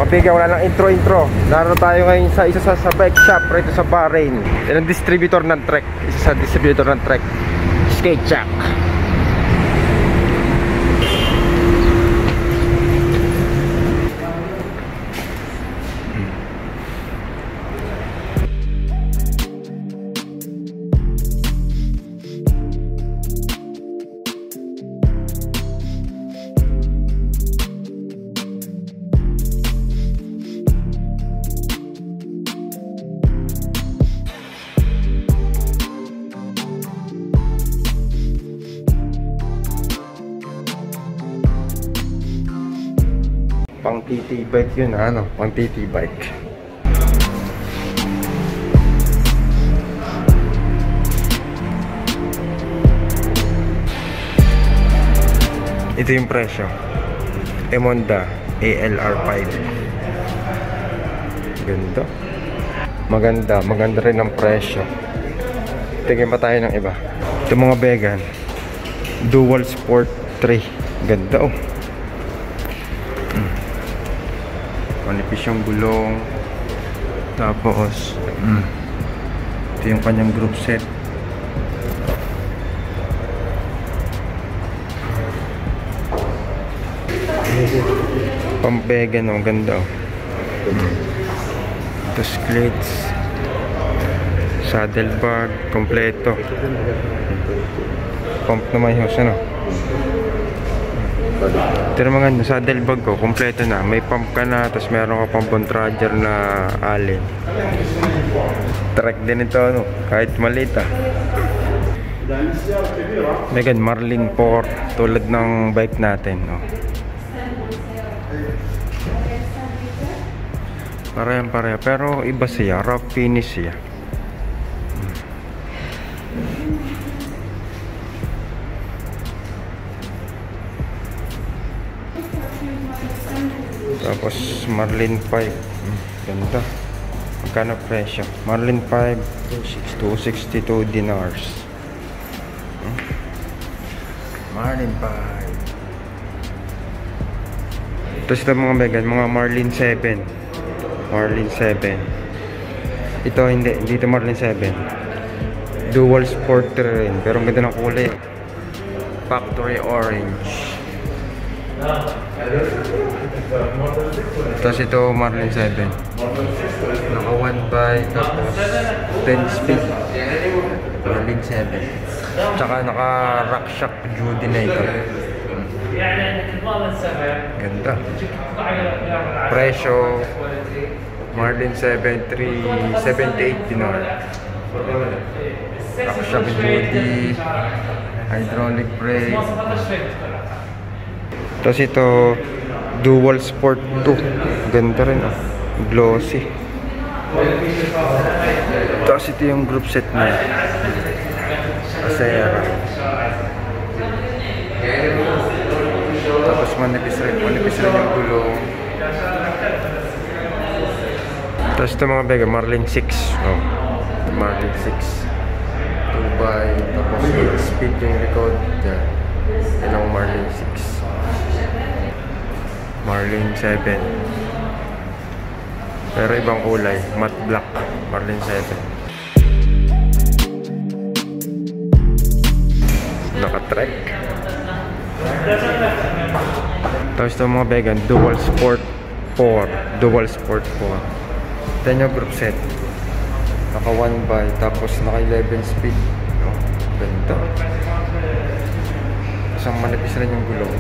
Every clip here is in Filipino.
Mabiga, wala lang intro. Naroon tayo ngayon sa isa sa Bikeshop rito sa Bahrain. Yan ang distributor ng trek. Isa sa distributor ng trek, skate shack. Pang TT bike yun, ano? Pang TT bike. Ito yung presyo. Emonda ALR5. Ganda. Maganda rin ang presyo. Tingin pa tayo ng iba. Ito mga vegan. Dual Sport 3. Ganda oh. Manipis yung gulong. Tapos ito yung kanyang group set. Pambegan oh, ganda oh. Ito sklets, saddlebag, kompleto. Pump naman yung ano. Ito naman nga, saddlebag ko, kompleto na. May pump ka na, tapos meron ka pang bontrager na alin. Track din ito, ano, kahit maliit ah. Megan, Marlin 4, tulad ng bike natin, no. Pareha, pero iba siya, rough finish siya. Tapos Marlin 5. Ganda. Magkano presyo? Marlin 5 262 dinars. Marlin 5. Tapos ito mga vegan, mga Marlin 7. Marlin 7. Ito hindi ito Marlin 7. Dual Sport rin, pero ang ganda ng kulay. Factory orange. Tapos ito Marlin 7. Naka 1x tapos 10 speed. Marlin 7. Tsaka naka rock shock Judy na ito. Ganda. Presyo Marlin 7 378 dinar. Rock shock Judy, hydraulic brake. Tapos ito Dual Sport 2. Ganda rin ah. Glossy. Tapos ito yung group set niya. Asera. Tapos manipis rin yung gulong. Tapos ito mga bega, Marlin 6. Oh, Marlin 6 2x. Tapos speed yung likod. Yan. Yan ang Marlin 6. Marlin 7. Pero ibang kulay, matte black. Marlin 7. Naka-trek. Tapos ito mga vegan, Dual Sport 4. Dual Sport 4. Ito yung group set. Naka 1x, tapos naka 11 speed. Oh, ganda. Isang manipis rin yung gulong.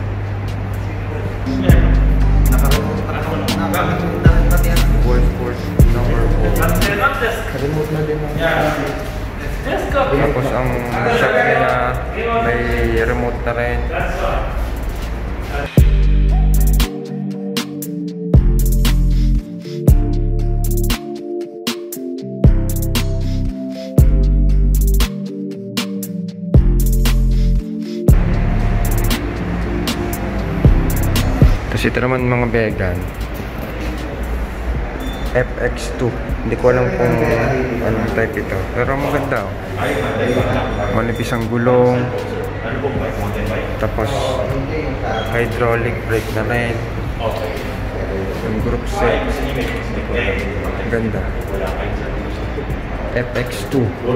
Dual Sport number 4. Remote na din ang tapos ang shock niya may remote na rin. Tapos ito naman mga vegan FX2. Hindi ko alam kung anong type ito, pero maganda oh. Manipis ang gulong. Tapos hydraulic brake na rin. Yung group set. Ganda. FX2.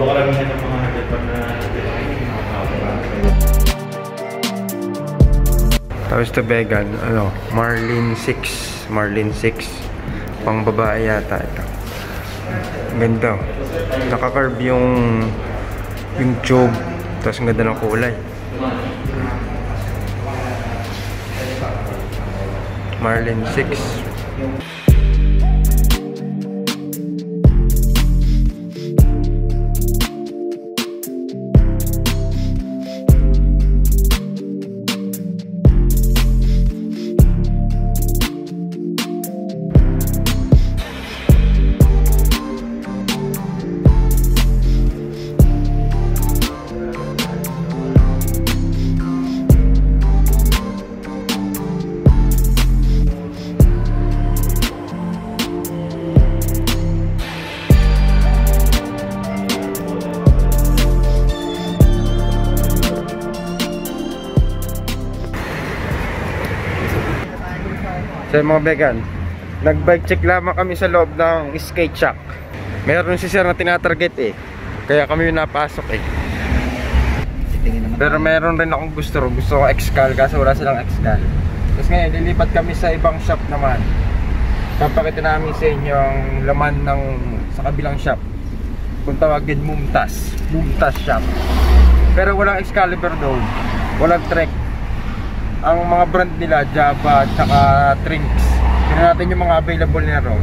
Tapos ito vegan, ano, Marlin'S 6. Marlin'S 6. Pang babae yata ito. Ganda. Naka-curve yung tube. Tapos ang ganda ng kulay. Marlin'S 6. So mga vegan, nag-bike check lamang kami sa loob ng skate shop. Meron si sir na tinatarget eh, kaya kami yung napasok eh. Pero meron rin akong gusto ko X-Cal, kaso wala silang X-Cal. Tapos ngayon, lilipat kami sa ibang shop naman. Papakita namin sa inyo ang laman ng sa kabilang shop. Kung tawagin Mumtaz shop. Pero walang Excalibur doon, walang Trek. Ang mga brand nila, Java at saka Trinks. Tignan natin yung mga available nila ron.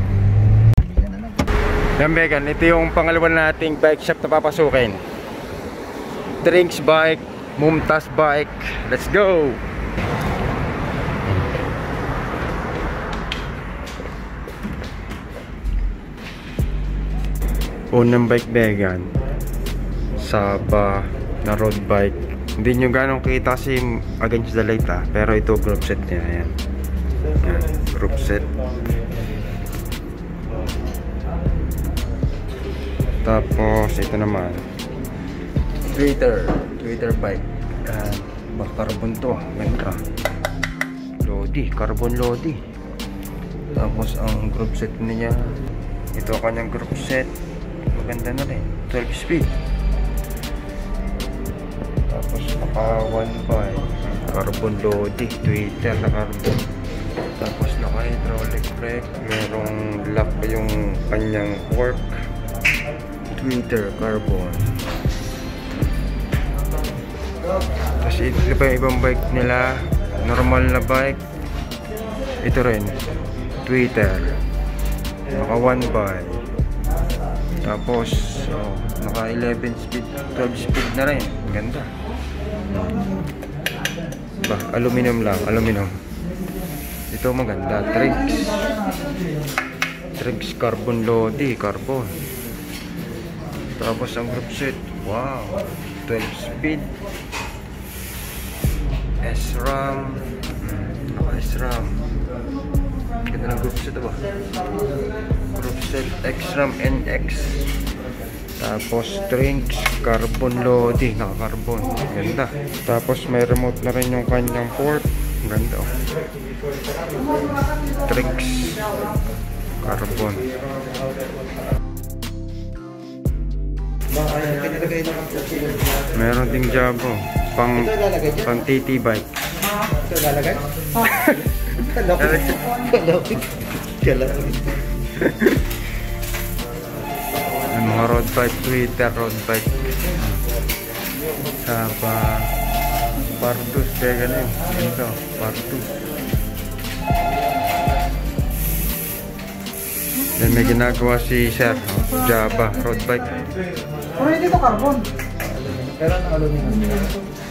Yan vegan, ito yung pangalawa nating bike shop na papasukin. Trinks bike, Mumtaz bike. Let's go! Unang bike vegan, Saba na road bike. Hindi nyo ganong kita kasi against the light pero ito group set niya. Ayan. Ayan, group set. Tapos ito naman Twitter bike. Ayan, carbon to. Ganda. Lodi, carbon lodi. Tapos ang group set niya, ito kanyang group set. Maganda na rin, 12 speed. Tapos naka 1 by carbon lodi, Twitter na carbon. Tapos naka hydraulic brake, merong lock yung kanyang fork, Twitter carbon. Tapos ito pa yung ibang bike nila, normal na bike. Ito rin, Twitter, naka 1 by. Tapos naka 11 speed, 12 speed na rin. Ganda. Ba, aluminum lang, aluminum. Ito maganda, Trinks carbon lodi, carbon. Tapos ang group set, wow, 12 speed. SRAM, naka SRAM. Ganda ng group set ba? Group set XRAM NX. Tapos Trinks carbon lodi, naka-carbon. Ganda. Tapos may remote na rin yung kanyang port. Ganda. Trinks carbon. Meron ding Jabo pang TT bike. Ito lalagay? Kalawin. Mga road bike, Twitter road bike. Saba Partus, kaya ganun. Ito, Partus. Then may ginagawa si Sir, Java road bike. Pero hindi ito carbon. Pero ang aluminum.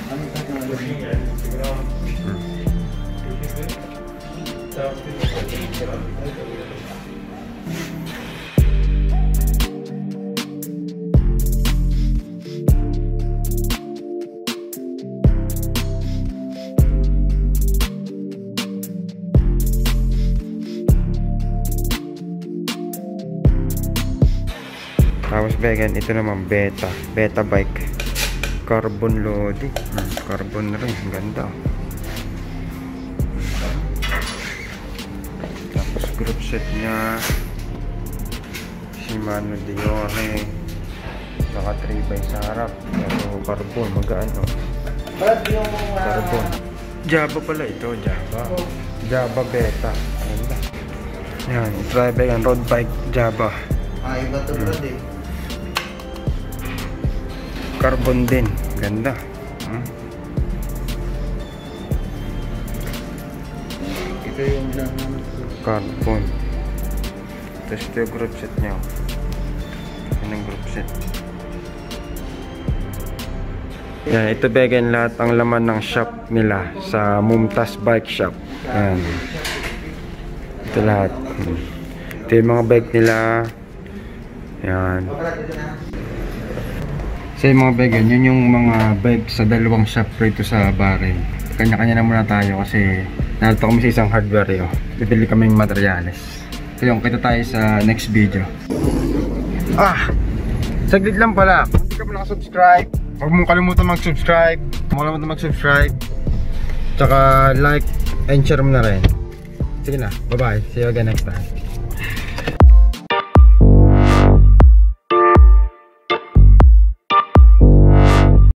Tapos vegan, ito naman beta bike, carbon lodi, carbon rin, ganda. group set niya. Shimano Diore. Saka 3x sa harap. Pero carbon, magkano? Carbon. Java pala ito, Java. Java Beta. Ganda. Yan, try bike and road bike Java. Iba to bro eh. Carbon din. Ganda. Ito yung Carbon. Tapos ito yung group set niya. Yan ang group set. Yan, ito vegan lahat ang laman ng shop nila sa Mumtaz Bikeshop. Yan. Ito lahat. Ito yung mga bike nila. Yan. So yung mga vegan, yun yung mga bike sa dalawang shop rito sa Bahrain. Kanya-kanya na muna tayo kasi narito kami sa isang hardware yun. Bibili kaming materials. So yung kita tayo sa next video. Saglit lang pala. Kung hindi ka pa nakasubscribe, huwag mong kalimutan mag-subscribe. Tsaka like and share mo na rin. Sige na, bye bye. See you again next time.